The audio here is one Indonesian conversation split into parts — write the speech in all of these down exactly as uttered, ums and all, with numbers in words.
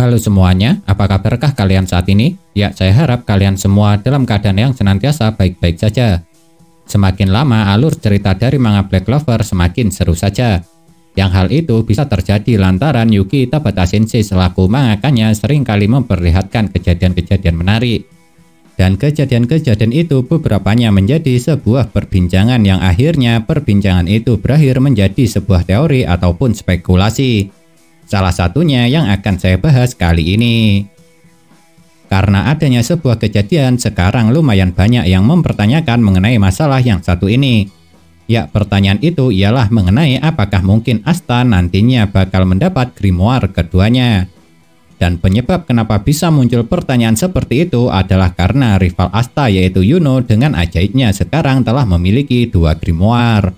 Halo semuanya, apa kabarkah kalian saat ini? Ya, saya harap kalian semua dalam keadaan yang senantiasa baik-baik saja. Semakin lama alur cerita dari manga Black Clover semakin seru saja. Yang hal itu bisa terjadi lantaran Yuki Tabata Sensei selaku mangakanya seringkali memperlihatkan kejadian-kejadian menarik. Dan kejadian-kejadian itu beberapanya menjadi sebuah perbincangan yang akhirnya perbincangan itu berakhir menjadi sebuah teori ataupun spekulasi. Salah satunya yang akan saya bahas kali ini. Karena adanya sebuah kejadian, sekarang lumayan banyak yang mempertanyakan mengenai masalah yang satu ini. Ya, pertanyaan itu ialah mengenai apakah mungkin Asta nantinya bakal mendapat grimoire keduanya. Dan penyebab kenapa bisa muncul pertanyaan seperti itu adalah karena rival Asta yaitu Yuno dengan ajaibnya sekarang telah memiliki dua grimoire.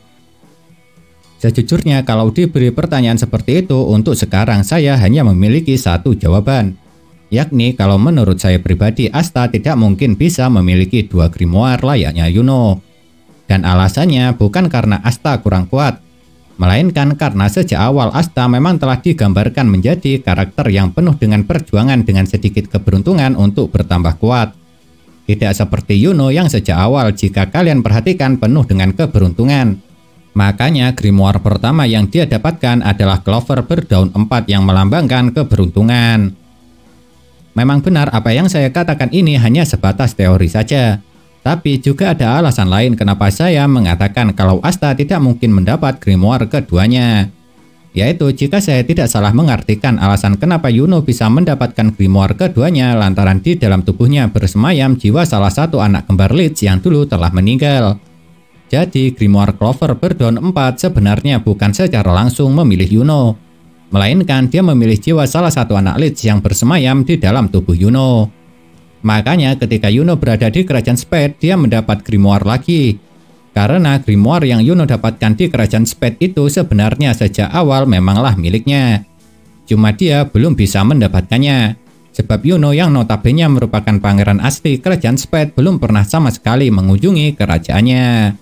Sejujurnya kalau diberi pertanyaan seperti itu, untuk sekarang saya hanya memiliki satu jawaban. Yakni kalau menurut saya pribadi Asta tidak mungkin bisa memiliki dua grimoire layaknya Yuno. Dan alasannya bukan karena Asta kurang kuat, melainkan karena sejak awal Asta memang telah digambarkan menjadi karakter yang penuh dengan perjuangan dengan sedikit keberuntungan untuk bertambah kuat. Tidak seperti Yuno yang sejak awal jika kalian perhatikan penuh dengan keberuntungan. Makanya grimoire pertama yang dia dapatkan adalah Clover berdaun empat yang melambangkan keberuntungan. Memang benar apa yang saya katakan ini hanya sebatas teori saja. Tapi juga ada alasan lain kenapa saya mengatakan kalau Asta tidak mungkin mendapat grimoire keduanya. Yaitu jika saya tidak salah mengartikan alasan kenapa Yuno bisa mendapatkan grimoire keduanya lantaran di dalam tubuhnya bersemayam jiwa salah satu anak kembar Leech yang dulu telah meninggal. Jadi grimoire Clover berdaun empat sebenarnya bukan secara langsung memilih Yuno, melainkan dia memilih jiwa salah satu anak Leech yang bersemayam di dalam tubuh Yuno. Makanya ketika Yuno berada di kerajaan Spade, dia mendapat grimoire lagi. Karena grimoire yang Yuno dapatkan di kerajaan Spade itu sebenarnya sejak awal memanglah miliknya. Cuma dia belum bisa mendapatkannya. Sebab Yuno yang notabene merupakan pangeran asli kerajaan Spade belum pernah sama sekali mengunjungi kerajaannya.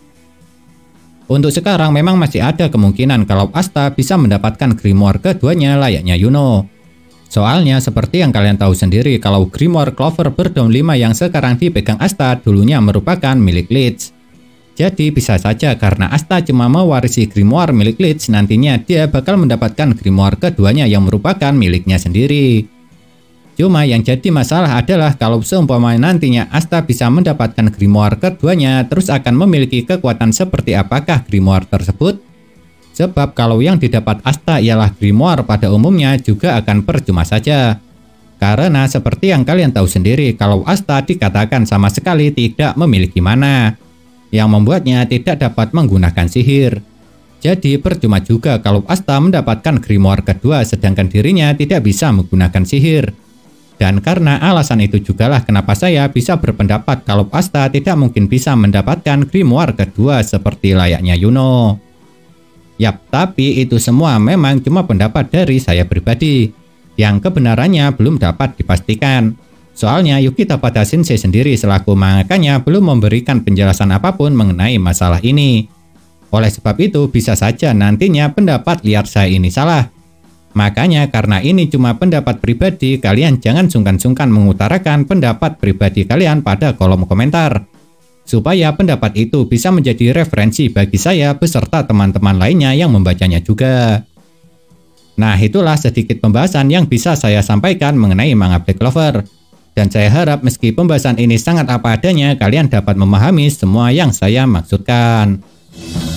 Untuk sekarang memang masih ada kemungkinan kalau Asta bisa mendapatkan grimoire keduanya layaknya Yuno. Soalnya seperti yang kalian tahu sendiri kalau grimoire Clover berdaun lima yang sekarang dipegang Asta dulunya merupakan milik Leech. Jadi bisa saja karena Asta cuma mewarisi grimoire milik Leech, nantinya dia bakal mendapatkan grimoire keduanya yang merupakan miliknya sendiri. Cuma yang jadi masalah adalah kalau seumpama nantinya Asta bisa mendapatkan grimoire keduanya, terus akan memiliki kekuatan seperti apakah grimoire tersebut? Sebab kalau yang didapat Asta ialah grimoire pada umumnya juga akan percuma saja. Karena seperti yang kalian tahu sendiri kalau Asta dikatakan sama sekali tidak memiliki mana, yang membuatnya tidak dapat menggunakan sihir. Jadi percuma juga kalau Asta mendapatkan grimoire kedua sedangkan dirinya tidak bisa menggunakan sihir. Dan karena alasan itu jugalah kenapa saya bisa berpendapat kalau Asta tidak mungkin bisa mendapatkan grimoire kedua seperti layaknya Yuno. Yap, tapi itu semua memang cuma pendapat dari saya pribadi, yang kebenarannya belum dapat dipastikan. Soalnya Yuki Tabata Sensei sendiri selaku mangakanya belum memberikan penjelasan apapun mengenai masalah ini. Oleh sebab itu bisa saja nantinya pendapat liar saya ini salah. Makanya karena ini cuma pendapat pribadi, kalian jangan sungkan-sungkan mengutarakan pendapat pribadi kalian pada kolom komentar. Supaya pendapat itu bisa menjadi referensi bagi saya beserta teman-teman lainnya yang membacanya juga. Nah, itulah sedikit pembahasan yang bisa saya sampaikan mengenai manga Black Clover. Dan saya harap meski pembahasan ini sangat apa adanya, kalian dapat memahami semua yang saya maksudkan.